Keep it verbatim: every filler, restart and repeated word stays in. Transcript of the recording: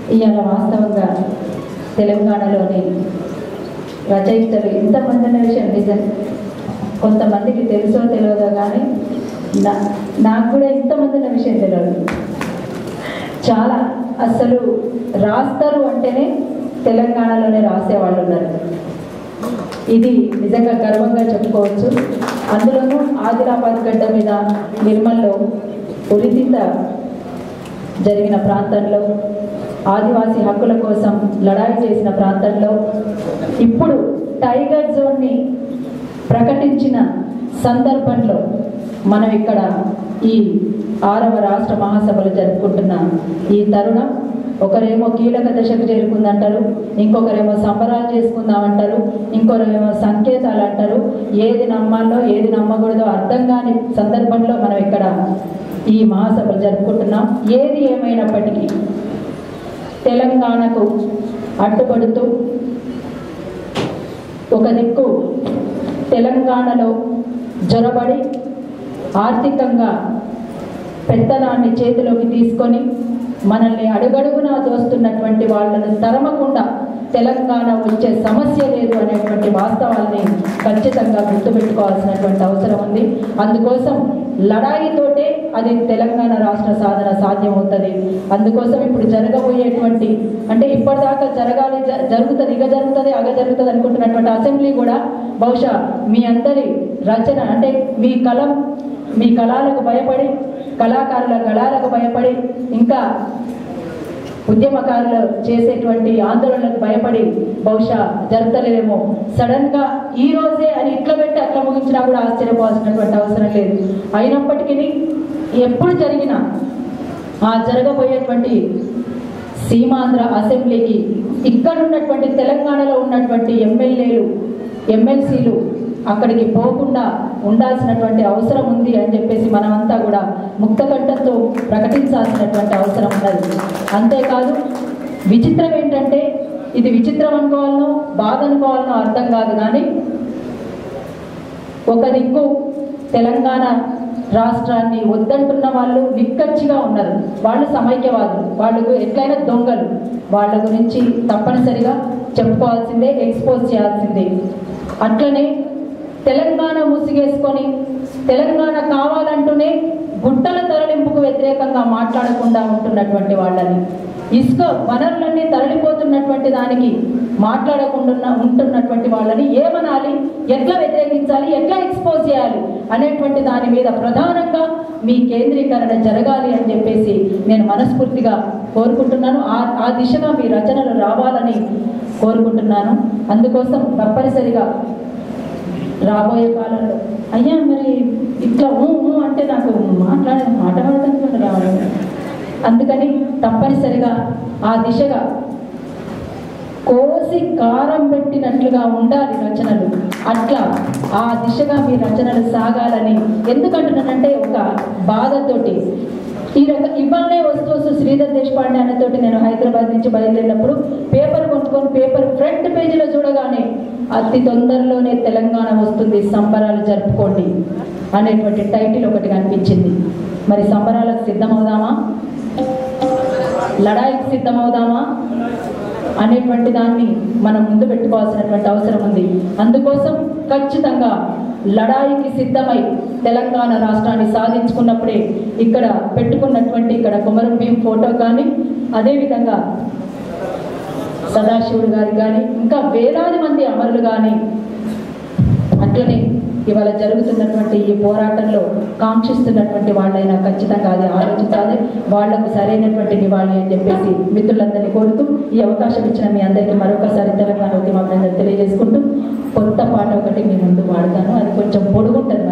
ఇవాళ వాస్తవంగా తెలంగాణలోని రచయితలు ఇంతమంది అనే విషయం నిజం కొంతమందికి తెలుసో తెలియదో కానీ నా నాకు కూడా ఇంతమంది అనే విషయం తెలియదు. చాలా అసలు రాస్తారు అంటేనే తెలంగాణలోనే రాసేవాళ్ళు ఉన్నారు. ఇది నిజంగా గర్వంగా చెప్పుకోవచ్చు. అందులోనూ ఆదిలాబాద్ గడ్డ మీద నిర్మల్లో ఉరితిత జరిగిన ప్రాంతంలో ఆదివాసీ హక్కుల కోసం లడాయి చేసిన ప్రాంతంలో ఇప్పుడు టైగర్ జోన్ని ప్రకటించిన సందర్భంలో మనం ఇక్కడ ఈ ఆరవ రాష్ట్ర మహాసభలు జరుపుకుంటున్న ఈ తరుణం ఒకరేమో కీలక దశకు చేరుకుందంటారు, ఇంకొకరేమో సంబరాలు చేసుకుందామంటారు, ఇంకొకరేమో సంకేతాలు అంటారు. ఏది నమ్మాలో ఏది నమ్మకూడదో అర్థం కాని సందర్భంలో మనం ఇక్కడ ఈ మహాసభలు జరుపుకుంటున్నాం. ఏది ఏమైనప్పటికీ తెలంగాణకు అడ్డుపడుతూ ఒక దిక్కు తెలంగాణలో జొరబడి ఆర్థికంగా పెత్తనాన్ని చేతిలోకి తీసుకొని మనల్ని అడుగడుగునా దోస్తున్నటువంటి వాళ్ళను తరమకుండా తెలంగాణ వచ్చే సమస్య లేదు అనేటువంటి వాస్తవాల్ని ఖచ్చితంగా గుర్తుపెట్టుకోవాల్సినటువంటి అవసరం ఉంది. అందుకోసం లడాయితోటే అది తెలంగాణ రాష్ట్ర సాధన సాధ్యమవుతుంది. అందుకోసం ఇప్పుడు జరగబోయేటువంటి అంటే ఇప్పటిదాకా జరగాలి జరుగుతుంది ఇక జరుగుతుంది అగ జరుగుతుంది అనుకుంటున్నటువంటి అసెంబ్లీ కూడా బహుశా మీ అందరి రచన అంటే మీ కలం మీ కళాలకు భయపడి కళాకారుల గళాలకు భయపడి ఇంకా ఉద్యమకారులు చేసేటువంటి ఆందోళనలకు భయపడి బహుశా జరుగుతలేదేమో. సడన్ గా ఈ రోజే అని ఇట్లా పెట్టి అట్లా ముగించినా కూడా ఆశ్చర్యపోవాల్సినటువంటి అవసరం లేదు. అయినప్పటికీ ఎప్పుడు జరిగినా ఆ జరగబోయేటువంటి సీమాంధ్ర అసెంబ్లీకి ఇక్కడ ఉన్నటువంటి తెలంగాణలో ఉన్నటువంటి ఎమ్మెల్యేలు ఎమ్మెల్సీలు అక్కడికి పోకుండా ఉండాల్సినటువంటి అవసరం ఉంది అని చెప్పేసి మనమంతా కూడా ముక్తకంఠంతో ప్రకటించాల్సినటువంటి అవసరం ఉన్నది. అంతేకాదు విచిత్రం ఏంటంటే ఇది విచిత్రం అనుకోవాలనో బాధ అనుకోవాలనో అర్థం కాదు కానీ ఒక దిక్కు తెలంగాణ రాష్ట్రాన్ని వద్దంటున్న వాళ్ళు నిక్కచ్చిగా ఉన్నారు. వాళ్ళు సమైక్యవాదులు, వాళ్ళకు ఎట్లయినా దొంగలు. వాళ్ళ గురించి తప్పనిసరిగా చెప్పుకోవాల్సిందే, ఎక్స్పోజ్ చేయాల్సిందే. అట్లనే తెలంగాణ ముసిగేసుకొని తెలంగాణ కావాలంటూనే గుట్టల తరలింపుకు వ్యతిరేకంగా మాట్లాడకుండా ఉంటున్నటువంటి వాళ్ళని, ఇసుక వనరులన్నీ తరలిపోతున్నటువంటి దానికి మాట్లాడకుండా ఉంటున్నటువంటి వాళ్ళని ఏమనాలి, ఎట్లా వ్యతిరేకించాలి, ఎట్లా ఎక్స్పోజ్ చేయాలి అనేటువంటి దాని మీద ప్రధానంగా మీ కేంద్రీకరణ జరగాలి అని చెప్పేసి నేను మనస్ఫూర్తిగా కోరుకుంటున్నాను. ఆ ఆ దిశగా మీ రచనలు రావాలని కోరుకుంటున్నాను. అందుకోసం తప్పనిసరిగా రాబోయే కాలంలో అయ్యా మరి ఇట్లా ఊ ఊ అంటే నాకు మాట్లాడే మాట పడతాను రావాలి. అందుకని తప్పనిసరిగా ఆ దిశగా కోసి కారం పెట్టినట్లుగా ఉండాలి రచనలు. అట్లా ఆ దిశగా మీ రచనలు సాగాలని ఎందుకంటున్నానంటే ఒక బాధతోటి ఈ రక ఇవాళనే వస్తూ వస్తూ శ్రీధర్ దేశపాండే అన్నతోటి నేను హైదరాబాద్ నుంచి బయలుదేరినప్పుడు పేపర్ కొనుక్కొని పేపర్ ఫ్రంట్ పేజీలో చూడగానే అతి తొందరలోనే తెలంగాణ వస్తుంది, సంబరాలు జరుపుకోండి అనేటువంటి టైటిల్ ఒకటి కనిపించింది. మరి సంబరాలకు సిద్ధమవుదామా, లడాయికి సిద్ధమవుదామా అనేటువంటి దాన్ని మనం ముందు పెట్టుకోవాల్సినటువంటి అవసరం ఉంది. అందుకోసం ఖచ్చితంగా లడాయికి సిద్ధమై తెలంగాణ రాష్ట్రాన్ని సాధించుకున్నప్పుడే ఇక్కడ పెట్టుకున్నటువంటి ఇక్కడ కుమరం భీం ఫోటో కానీ అదేవిధంగా సదాశివుడు గారికి కానీ ఇంకా వేలాది మంది అమరులు కానీ అట్లనే ఇవాళ జరుగుతున్నటువంటి ఈ పోరాటంలో కాంక్షిస్తున్నటువంటి వాళ్ళైనా ఖచ్చితంగా అది ఆలోచించాలి, వాళ్లకు సరైనటువంటి నివాళి అని చెప్పేసి మిత్రులందరినీ కోరుతూ ఈ అవకాశం ఇచ్చిన మీ అందరికీ మరొకసారి తెలంగాణ ఉద్యమాన్ని తెలియజేసుకుంటూ కొత్త పాట ఒకటి మీ ముందు పాడతాను. అది కొంచెం పొడుగుంటుంది.